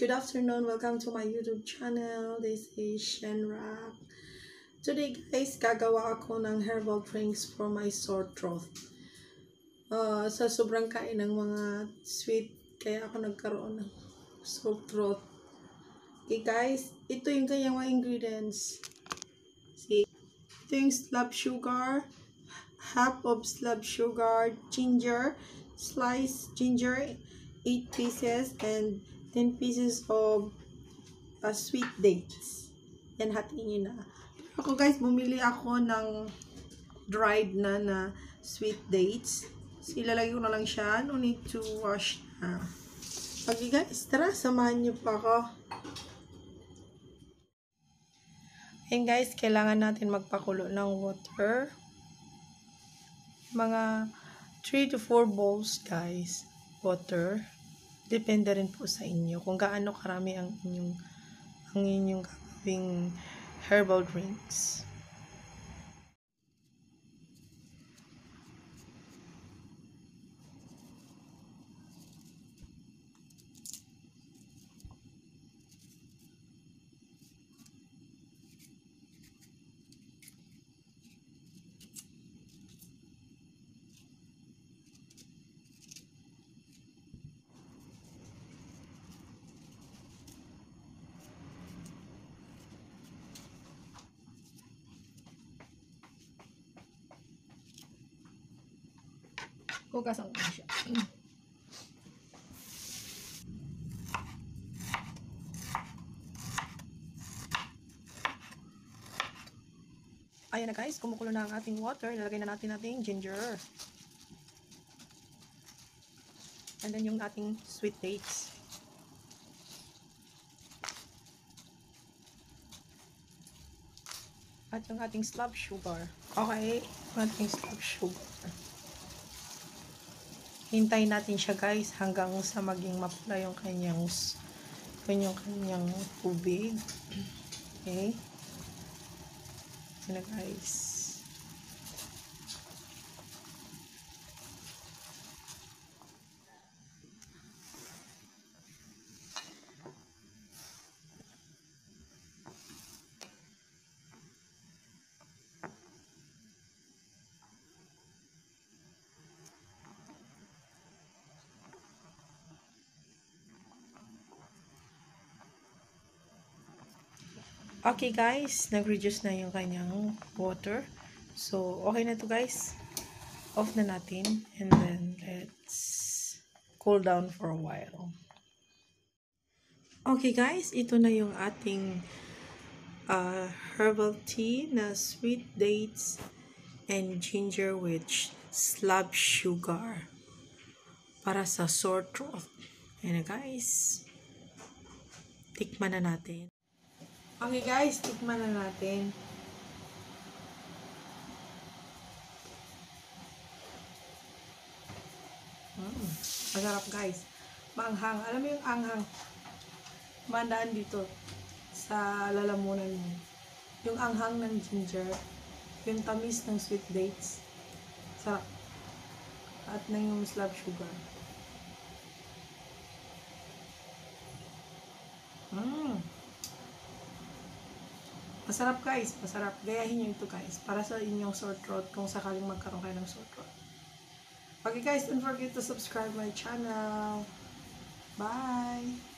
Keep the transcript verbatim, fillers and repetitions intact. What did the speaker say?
good afternoon. Welcome to my YouTube channel. This is Shaun. Today guys, gagawa ako ng herbal drinks for my sore throat. Uh, sa sobrang kain ng mga sweet, kaya ako nagkaroon ng sore throat. Okay guys, ito yung kanyang mga ingredients. See, ito yung slab sugar, half of slab sugar, ginger, sliced ginger, eight pieces, and ten pieces of uh, sweet dates. Yan, hatiin nyo na. Ako guys, bumili ako ng dried na na sweet dates. So, ilalagay ko na lang siya. No need to wash na. Okay guys, tara, samahan nyo pa ako. And guys, kailangan natin magpakulo ng water. Mga three to four bowls guys, water. Depende rin po sa inyo kung gaano karami ang inyong ang inyong gagawing herbal drinks. Hugasan ko siya. Ayan na guys, kumukulo na ang ating water. Ilalagay na natin ating ginger. And then yung ating sweet dates. At yung ating slab sugar. Okay, yung ating slab sugar. Hintayin natin siya guys hanggang sa maging mapula yung kanyang yung kanyang tubig. Okay. Yan na guys. Okay guys, nag-reduce na yung kanyang water. So, okay na to guys. Off na natin. And then, let's cool down for a while. Okay guys, ito na yung ating uh, herbal tea na sweet dates and ginger with slab sugar para sa sore throat. Ayan na guys. Tikman na natin. Okay guys, tikman na natin. Mm, masarap guys. Maanghang. Alam mo yung anghang? Mandaan dito sa lalamunan mo. Yung anghang ng ginger. Yung tamis ng sweet dates. Sarap. At na yung slab sugar. Mmm. Masarap guys, masarap. Gayahin nyo ito guys, para sa inyong sore throat kung sakaling magkaroon kayo ng sore throat. Okay guys, don't forget to subscribe my channel. Bye!